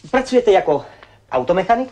Pracujete jako automechanik?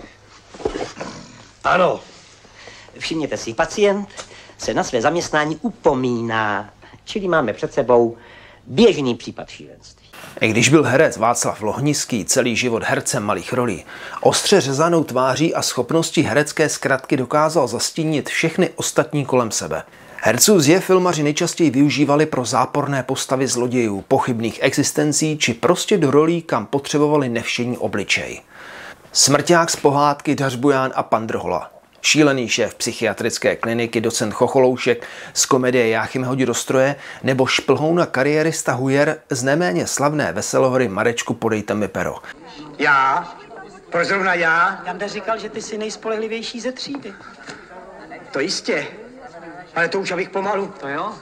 Ano. Všimněte si, pacient se na své zaměstnání upomíná, čili máme před sebou běžný případ šílenství. I když byl herec Václav Lohnický celý život hercem malých rolí, ostře řezanou tváří a schopností herecké zkratky dokázal zastínit všechny ostatní kolem sebe. Herců je filmaři nejčastěji využívali pro záporné postavy zlodějů, pochybných existencí či prostě do rolí, kam potřebovali nevšední obličej. Smrťák z pohádky Dařbujan a pan Drhola. Šílený šéf psychiatrické kliniky docent Chocholoušek z komedie Jáchym hodí do stroje nebo šplhouna kariérista Hujer z neméně slavné Veselohry Marečku podejte mi pero. Já? Proč zrovna já? Janda říkal, že ty jsi nejspolehlivější ze třídy. To jistě. Ale to už abych pomalu. To jo.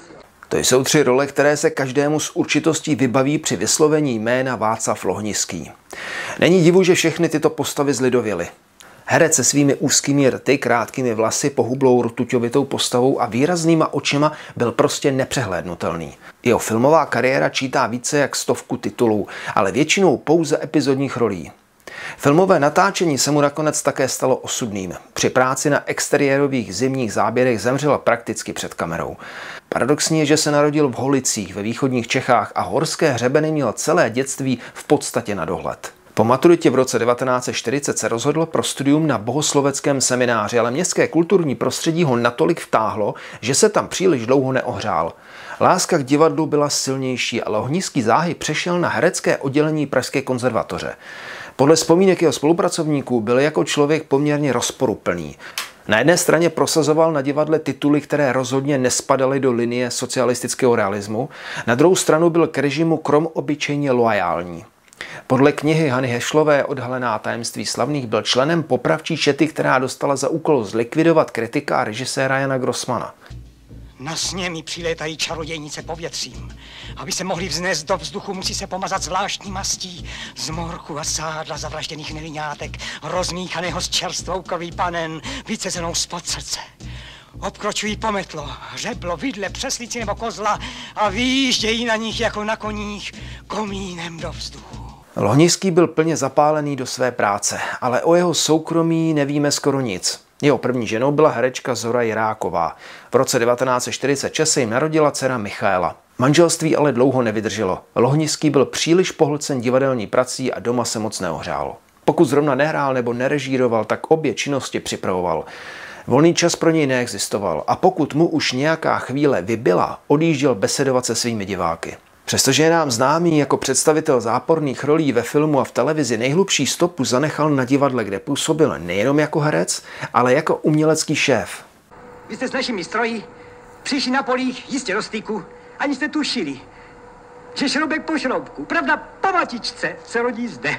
To jsou 3 role, které se každému s určitostí vybaví při vyslovení jména Václav Lohnický. Není divu, že všechny tyto postavy zlidověly. Herec se svými úzkými rty, krátkými vlasy, pohublou rtuťovitou postavou a výraznýma očima byl prostě nepřehlédnutelný. Jeho filmová kariéra čítá více jak 100 titulů, ale většinou pouze epizodních rolí. Filmové natáčení se mu nakonec také stalo osudným. Při práci na exteriérových zimních záběrech zemřel prakticky před kamerou. Paradoxní je, že se narodil v Holicích ve východních Čechách a horské hřebeny měl celé dětství v podstatě na dohled. Po maturitě v roce 1940 se rozhodl pro studium na bohosloveckém semináři, ale městské kulturní prostředí ho natolik vtáhlo, že se tam příliš dlouho neohřál. Láska k divadlu byla silnější a Lohnický záhy přešel na herecké oddělení Pražské konzervatoře. Podle vzpomínek jeho spolupracovníků byl jako člověk poměrně rozporuplný. Na jedné straně prosazoval na divadle tituly, které rozhodně nespadaly do linie socialistického realismu, na druhou stranu byl k režimu krom obyčejně loajální. Podle knihy Hany Hešlové Odhalená tajemství slavných byl členem popravčí čety, která dostala za úkol zlikvidovat kritika a režiséra Jana Grossmana. Na sně mi přilétají čarodějnice povětřím. Aby se mohli vznést do vzduchu, musí se pomazat zvláštní mastí z morku a sádla zavražděných nevinátek, rozmíchaného s čerstvou krví panen, vycezenou spod srdce. Obkročují pometlo, hřeblo, vidle, přeslici nebo kozla a výjíždějí na nich jako na koních komínem do vzduchu. Lohnický byl plně zapálený do své práce, ale o jeho soukromí nevíme skoro nic. Jeho první ženou byla herečka Zora Jiráková. V roce 1946 se jim narodila dcera Michaela. Manželství ale dlouho nevydrželo. Lohnický byl příliš pohlcen divadelní prací a doma se moc neohřál. Pokud zrovna nehrál nebo nerežíroval, tak obě činnosti připravoval. Volný čas pro něj neexistoval a pokud mu už nějaká chvíle vybila, odjížděl besedovat se svými diváky. Přestože je nám známý jako představitel záporných rolí ve filmu a v televizi, nejhlubší stopu zanechal na divadle, kde působil nejenom jako herec, ale jako umělecký šéf. Vy jste s našimi stroji přišli na polích, jistě do styku, ani jste tušili, že šroubek po šroubku, pravda po matičce, se rodí zde.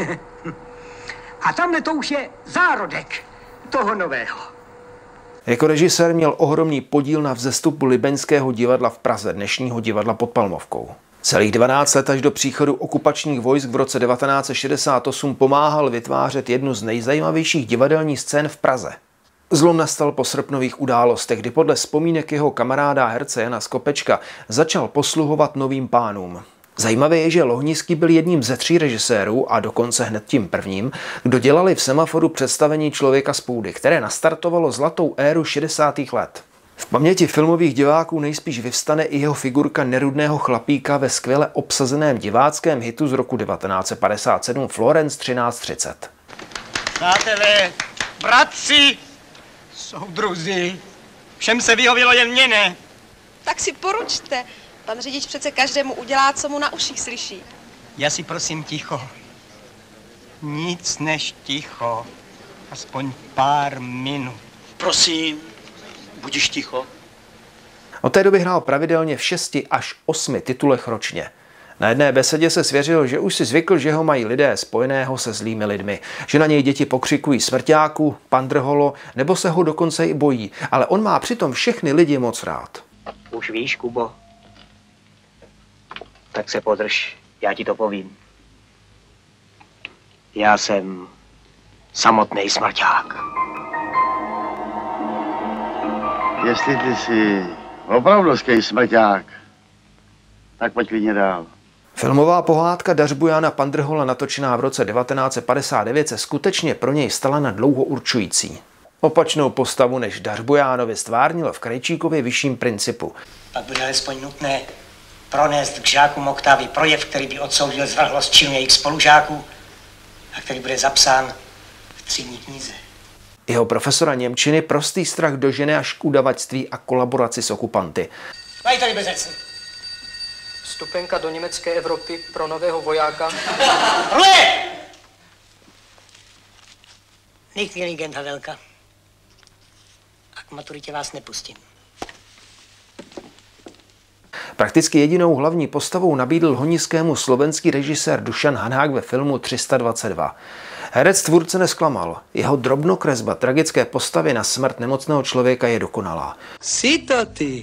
A tamhle to už je zárodek toho nového. Jako režisér měl ohromný podíl na vzestupu Libeňského divadla v Praze, dnešního divadla pod Palmovkou. Celých 12 let až do příchodu okupačních vojsk v roce 1968 pomáhal vytvářet jednu z nejzajímavějších divadelních scén v Praze. Zlom nastal po srpnových událostech, kdy podle vzpomínek jeho kamaráda herce Jana Skopečka začal posluhovat novým pánům. Zajímavé je, že Lohnický byl jedním ze 3 režisérů a dokonce hned tím prvním, kdo dělali v Semaforu představení Člověka z půdy, které nastartovalo zlatou éru 60. let. V paměti filmových diváků nejspíš vyvstane i jeho figurka nerudného chlapíka ve skvěle obsazeném diváckém hitu z roku 1957 Florence 1330. Přátelé, bratři, soudruzi, všem se vyhovělo, jen mě ne. Tak si poručte. Pan řidič přece každému udělá, co mu na uších slyší. Já si prosím ticho. Nic než ticho. Aspoň pár minut. Prosím, budiš ticho. Od té doby hrál pravidelně v 6 až 8 titulech ročně. Na jedné besedě se svěřil, že už si zvykl, že ho mají lidé spojeného se zlými lidmi, že na něj děti pokřikují smrťáku, pan Drholo, nebo se ho dokonce i bojí, ale on má přitom všechny lidi moc rád. Už víš, Kubo? Tak se podrž, já ti to povím. Já jsem samotný smrťák. Jestli ty jsi opravdovský smrťák, tak pojď klidně dál. Filmová pohádka Dařbujana Pandrhola natočená v roce 1959 se skutečně pro něj stala na dlouho určující. Opačnou postavu než Dařbujánovi stvárnil v Krejčíkově Vyšším principu. Pak bude alespoň nutné pronést k žákům oktávy projev, který by odsoudil zvrhlost činu jejich spolužáků a který bude zapsán v třídní knize. Jeho profesora němčiny prostý strach dožene až k udavačství a kolaboraci s okupanty. Majiteli Bezecný. Vstupenka do německé Evropy pro nového vojáka. Ruje! Nicht Intelligent, Havelka. A k maturitě vás nepustím. Prakticky jedinou hlavní postavou nabídl Honižskému slovenský režisér Dušan Hanák ve filmu 322. Herec tvůrce nesklamal. Jeho drobnokresba tragické postavy na smrt nemocného člověka je dokonalá. Si to ty.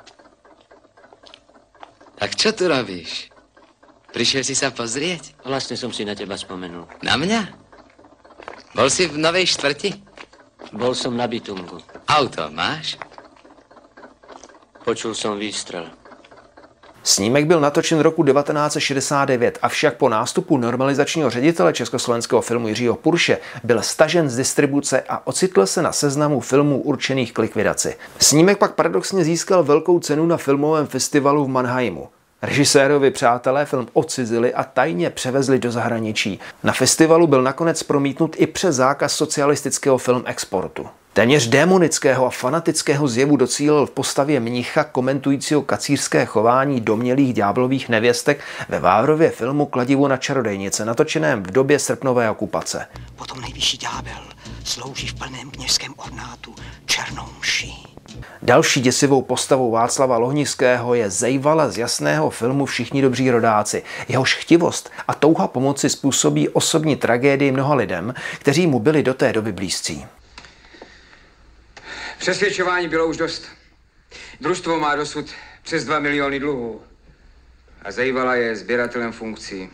Tak čo tu robíš? Prišiel si sa pozrieť? Vlastne som si na teba spomenul. Na mňa? Bol si v Novej štvrti? Bol som na Bitungu. Auto máš? Počul som výstrel. Snímek byl natočen roku 1969, avšak po nástupu normalizačního ředitele československého filmu Jiřího Purše byl stažen z distribuce a ocitl se na seznamu filmů určených k likvidaci. Snímek pak paradoxně získal velkou cenu na filmovém festivalu v Mannheimu. Režisérovi přátelé film odcizili a tajně převezli do zahraničí. Na festivalu byl nakonec promítnut i přes zákaz socialistického film exportu. Téměř démonického a fanatického zjevu docílil v postavě mnicha komentujícího kacířské chování domnělých ďáblových nevěstek ve Vávrově filmu Kladivo na čarodejnice, natočeném v době srpnové okupace. Potom nejvyšší ďábel slouží v plném kněžském ornátu černou mši. Další děsivou postavou Václava Lohnického je Zejvala z jasného filmu Všichni dobří rodáci. Jehož chtivost a touha pomoci způsobí osobní tragédii mnoha lidem, kteří mu byli do té doby blízcí. Přesvědčování bylo už dost. Družstvo má dosud přes 2 miliony dluhů. A Zejvala je sběratelem funkcí.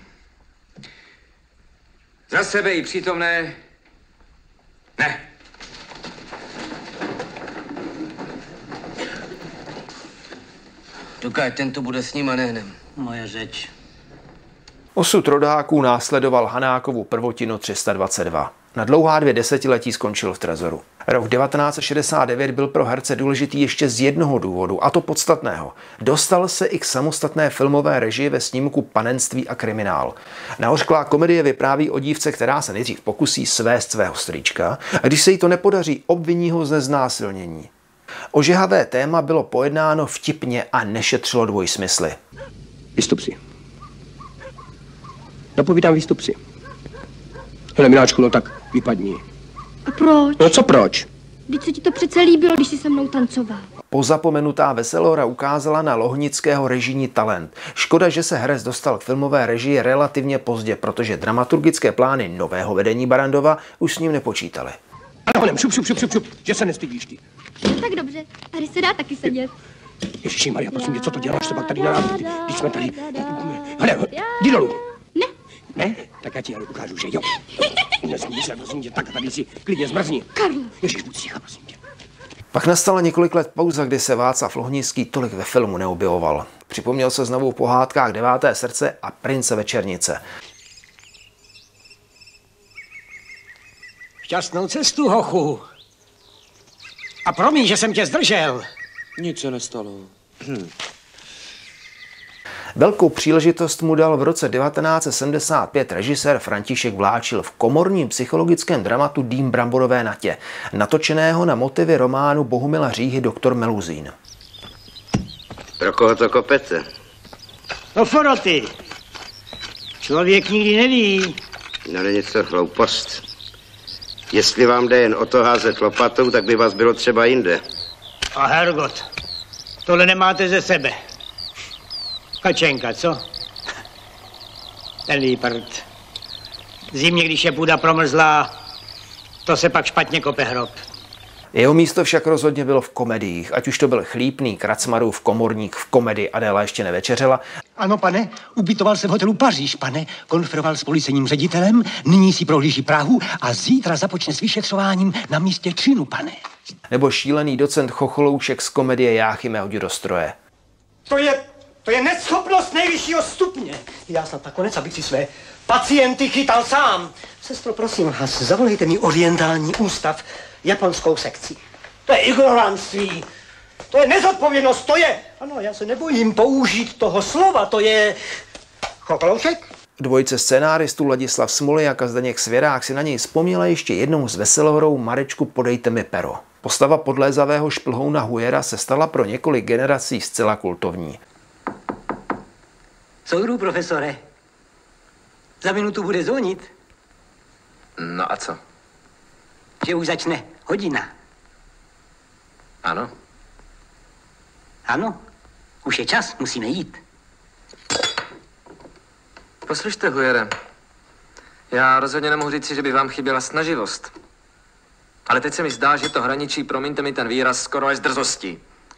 Za sebe i přítomné ne. Tukaj, tento bude s ním a nehnem. Moje řeč. Osud rodáků následoval Hanákovu prvotinu 322. Na dlouhá 2 desetiletí skončil v trezoru. Rok 1969 byl pro herce důležitý ještě z jednoho důvodu, a to podstatného. Dostal se i k samostatné filmové režii ve snímku Panenství a kriminál. Nahořklá komedie vypráví o dívce, která se nejdřív pokusí svést svého strýčka, a když se jí to nepodaří, obviní ho ze znásilnění. Ožehavé téma bylo pojednáno vtipně a nešetřilo dvojsmysly. Vystup si. Dopovídám, vystup si. Hele, miláčku, no tak vypadni. A proč? No co proč? Vždyť se ti to přece líbilo, když jsi se mnou tancoval. Pozapomenutá Veselora ukázala na Lohnického režijní talent. Škoda, že se herec dostal k filmové režii relativně pozdě, protože dramaturgické plány nového vedení Barrandova už s ním nepočítali. Ale honem, šup, že se nestydíš ty. Tak dobře, tady se dá taky sedět. Ježišimaria, prosím tě, co to děláš třeba tady na náměstí, když jsme tady... Hele, jdi dolů. Ne. Ne? Tak já ti ale ukážu, že jo. Nesmí se, prosím tě, tak tady si klidně zmrzni. Karlo. Ježiš, buď ticha, prosím tě. Pak nastala několik let pauza, kdy se Václav Lohnický tolik ve filmu neobjevoval. Připomněl se znovu v pohádkách 9. srdce a Prince Večernice. Šťastnou cestu, hochu. A promiň, že jsem tě zdržel. Nic se nestalo. Velkou příležitost mu dal v roce 1975 režisér František Vláčil v komorním psychologickém dramatu Dým bramborové natě, natočeného na motivy románu Bohumila Říhy Doktor Meluzín. Pro koho to kopete? No foroty. Člověk nikdy neví. No není to hloupost. Jestli vám jde jen o to házet lopatou, tak by vás bylo třeba jinde. A hergot, tohle nemáte ze sebe. Kačenka, co? Ten výprd. Zimně, když je půda promrzlá, to se pak špatně kope hrob. Jeho místo však rozhodně bylo v komediích, ať už to byl Chlípný, Kracmarův komorník v komedii Adéla ještě nevečeřela. Ano, pane, ubytoval se v hotelu Paříž, pane, konferoval s policejním ředitelem, nyní si prohlíží Prahu a zítra započne s vyšetřováním na místě činu, pane. Nebo šílený docent Chocholoušek z komedie Jáchymého dědostroje. To je To je neschopnost nejvyššího stupně. Já snad nakonec, abych si své pacienty chytal sám. Sestro, prosím vás, zavolejte mi orientální ústav japonskou sekci. To je ignoranství. To je nezodpovědnost, to je... Ano, já se nebojím použít toho slova, to je... Chokoloušek? Dvojice scénáristů Ladislav Smoljak a Zdeněk Svěrák si na něj vzpomněla ještě jednou s veselohrou Marečku Podejte mi pero. Postava podlézavého šplhouna Hujera se stala pro několik generací zcela kultovní. Soudru, profesore. Za minutu bude zvonit. No a co? Že už začne hodina. Ano. Ano, už je čas, musíme jít. Poslyšte, Hujere, já rozhodně nemohu říci, že by vám chyběla snaživost. Ale teď se mi zdá, že to hraničí, promiňte mi ten výraz, skoro až s drzostí.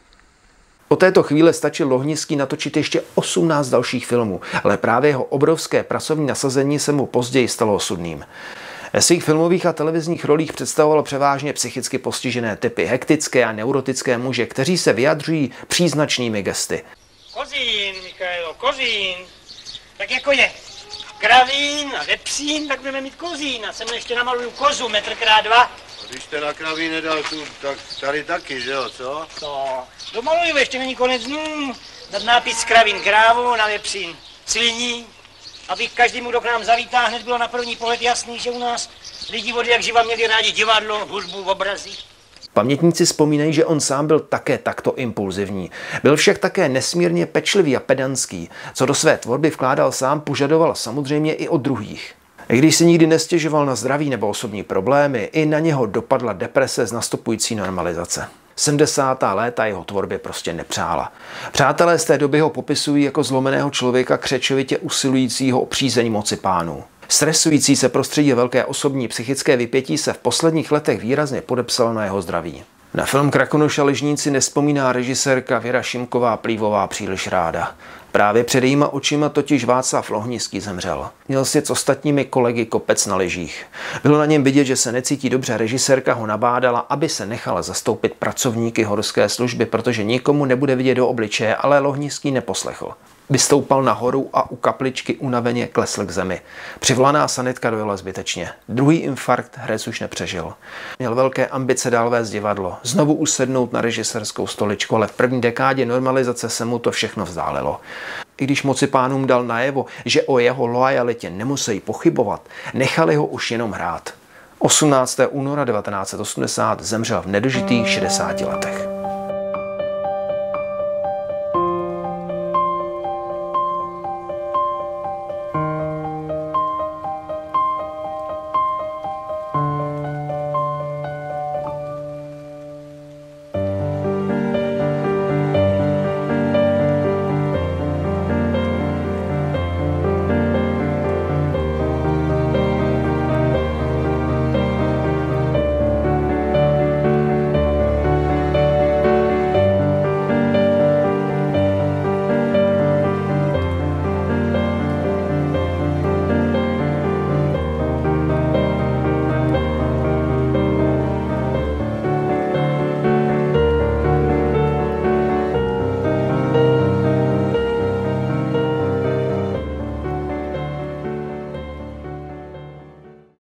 Po této chvíli stačil Lohnický natočit ještě 18 dalších filmů, ale právě jeho obrovské pracovní nasazení se mu později stalo osudným. Ve svých filmových a televizních rolích představoval převážně psychicky postižené typy, hektické a neurotické muže, kteří se vyjadřují příznačnými gesty. Kozín, Michailo, kozín. Tak jako je kravín a vepřín, tak budeme mít kozín. A sem ještě namaluju kozu 1x2 metry. Když jste na kraví nedal tu, tak tady taky, že jo, co? To domaluju, ještě není konec dnů. Dát nápis kravín krávu, na vepřín sliní, aby každému, kdo k nám zavítá, hned bylo na první pohled jasný, že u nás lidi vody jak živa měli rádi divadlo, hudbu, obrazy. Pamětníci vzpomínají, že on sám byl také takto impulzivní. Byl však také nesmírně pečlivý a pedantský. Co do své tvorby vkládal sám, požadoval samozřejmě i od druhých. I když si nikdy nestěžoval na zdraví nebo osobní problémy, i na něho dopadla deprese z nastupující normalizace. 70. léta jeho tvorbě prostě nepřála. Přátelé z té doby ho popisují jako zlomeného člověka křečovitě usilujícího o přízeň moci pánů. Stresující se prostředí velké osobní psychické vypětí se v posledních letech výrazně podepsalo na jeho zdraví. Na film Krakonoš a Ližníci nevzpomíná režisérka Věra Šimková-Plívová příliš ráda. Právě před jejíma očima totiž Václav Lohnický zemřel. Měl si s ostatními kolegy kopec na lyžích. Bylo na něm vidět, že se necítí dobře. Režisérka ho nabádala, aby se nechala zastoupit pracovníky horské služby, protože nikomu nebude vidět do obličeje, ale Lohnický neposlechl. Vystoupal nahoru a u kapličky unaveně klesl k zemi. Přivolaná sanitka dojela zbytečně. Druhý infarkt herec už nepřežil. Měl velké ambice dál vést divadlo, znovu usednout na režisérskou stoličku, ale v první dekádě normalizace se mu to všechno vzdálilo. I když moci pánům dal najevo, že o jeho loajalitě nemusí pochybovat, nechali ho už jenom hrát. 18. února 1980 zemřel v nedožitých 60 letech.